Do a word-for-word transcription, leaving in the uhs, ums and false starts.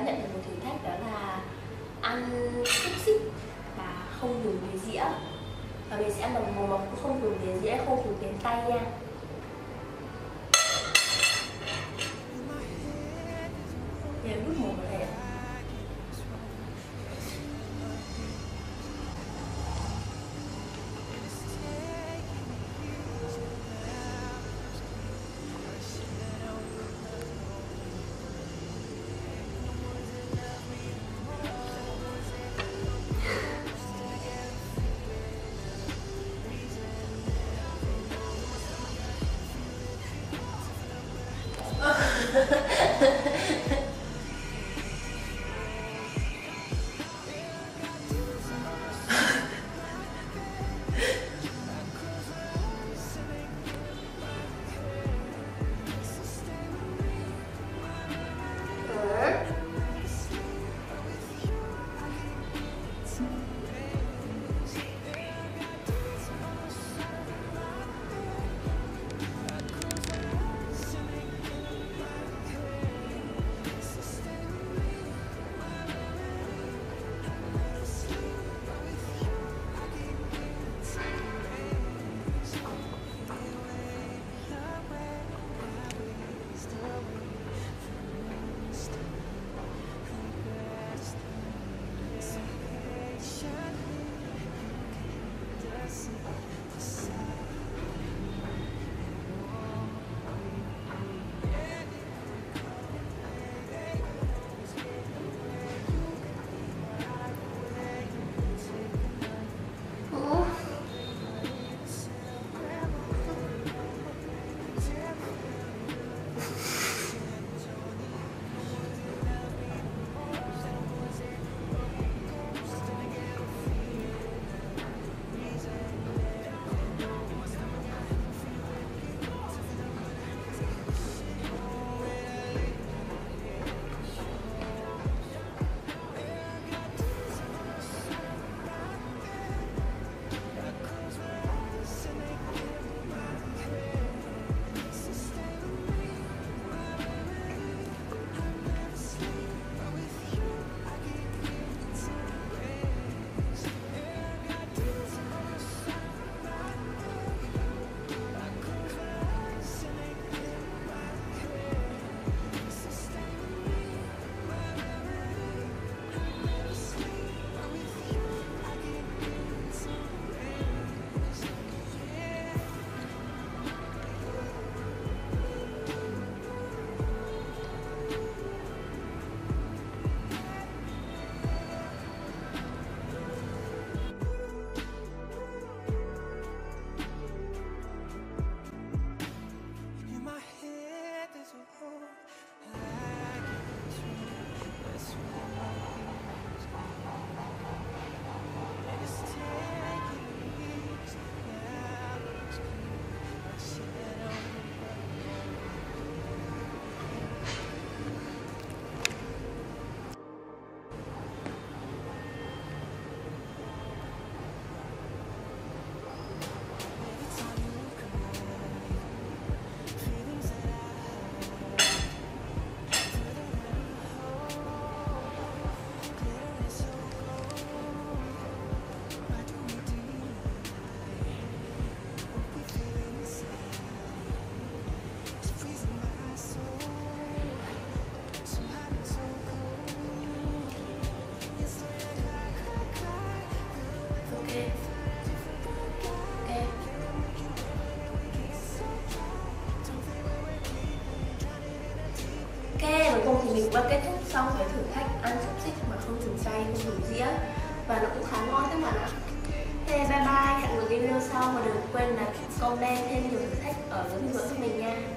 nhận được một thử thách, đó là ăn xúc xích và không dùng cái dĩa. Và mình sẽ ăn bằng mồm mà cũng không dùng cái dĩa, không dùng cái tay nha. Để đút mồm vào đây. Cuối cùng thì mình cũng đã kết thúc xong cái thử thách ăn xúc xích mà không dùng tay, không dùng dĩa, và nó cũng khá ngon các bạn ạ. Thế bye bye, hẹn gặp video sau, và đừng quên là comment thêm nhiều thử thách ở dưới bình luận giúp mình nha.